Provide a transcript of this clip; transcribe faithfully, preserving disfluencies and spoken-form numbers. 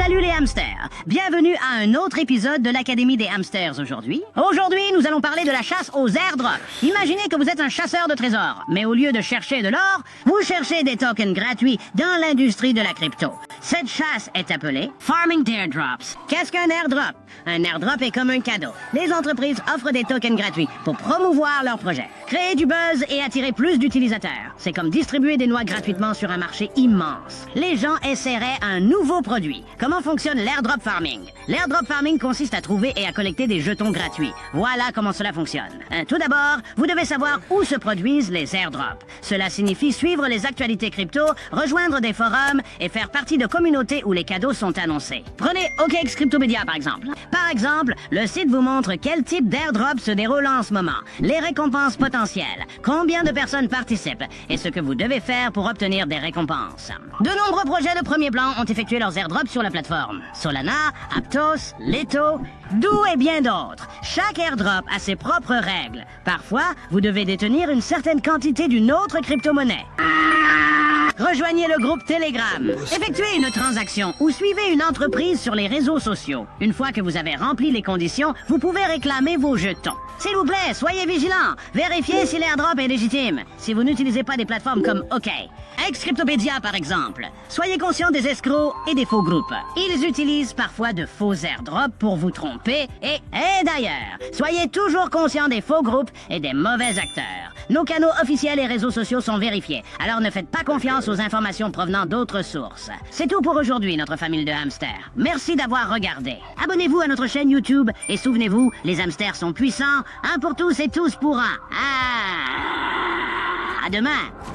Salut les hamsters! Bienvenue à un autre épisode de l'Académie des hamsters aujourd'hui. Aujourd'hui, nous allons parler de la chasse aux airdrops. Imaginez que vous êtes un chasseur de trésors, mais au lieu de chercher de l'or, vous cherchez des tokens gratuits dans l'industrie de la crypto. Cette chasse est appelée Farming d'Airdrops. Qu'est-ce qu'un airdrop? Un airdrop est comme un cadeau. Les entreprises offrent des tokens gratuits pour promouvoir leurs projets, créer du buzz et attirer plus d'utilisateurs. C'est comme distribuer des noix gratuitement sur un marché immense. Les gens essaieraient un nouveau produit. Comment fonctionne l'airdrop farming? L'airdrop farming consiste à trouver et à collecter des jetons gratuits. Voilà comment cela fonctionne. Euh, tout d'abord, vous devez savoir où se produisent les airdrops. Cela signifie suivre les actualités crypto, rejoindre des forums et faire partie de communautés où les cadeaux sont annoncés. Prenez O K X Cryptopedia par exemple. Par exemple, le site vous montre quel type d'airdrop se déroule en ce moment, les récompenses potentielles, combien de personnes participent et ce que vous devez faire pour obtenir des récompenses. De nombreux projets de premier plan ont effectué leurs airdrops sur la plateforme. Solana, Aptos, Leto, Doo et bien d'autres. Chaque airdrop a ses propres règles. Parfois, vous devez détenir une certaine quantité d'une autre crypto-monnaie. Rejoignez le groupe Telegram. Effectuez une transaction ou suivez une entreprise sur les réseaux sociaux. Une fois que vous avez rempli les conditions, vous pouvez réclamer vos jetons. S'il vous plaît, soyez vigilants. Vérifiez si l'airdrop est légitime. Si vous n'utilisez pas des plateformes comme O K X Cryptopedia par exemple. Soyez conscient des escrocs et des faux groupes. Ils utilisent parfois de faux airdrops pour vous tromper et, et d'ailleurs, soyez toujours conscient des faux groupes et des mauvais acteurs. Nos canaux officiels et réseaux sociaux sont vérifiés, alors ne faites pas confiance aux informations provenant d'autres sources. C'est tout pour aujourd'hui, notre famille de hamsters. Merci d'avoir regardé. Abonnez-vous à notre chaîne YouTube et souvenez-vous, les hamsters sont puissants, un pour tous et tous pour un. Ah, à demain.